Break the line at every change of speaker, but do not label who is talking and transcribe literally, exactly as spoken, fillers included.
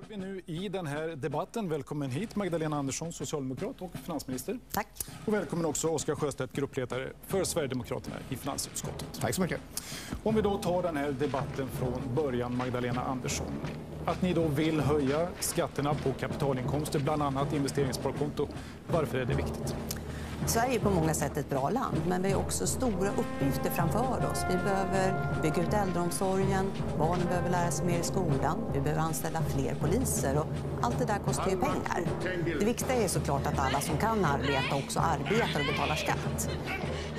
vi nu i den här debatten. Välkommen hit Magdalena Andersson, socialdemokrat och finansminister.
Tack.
Och välkommen också Oskar Sjöstedt, gruppledare för Sverigedemokraterna i finansutskottet.
Tack så mycket.
Om vi då tar den här debatten från början, Magdalena Andersson. Att ni då vill höja skatterna på kapitalinkomster, bland annat investeringssparkonto. Varför är det viktigt?
Sverige är på många sätt ett bra land, men vi har också stora uppgifter framför oss. Vi behöver bygga ut äldreomsorgen, barnen behöver lära sig mer i skolan, vi behöver anställa fler poliser och allt det där kostar ju pengar. Det viktiga är såklart att alla som kan arbeta också arbetar och betalar skatt.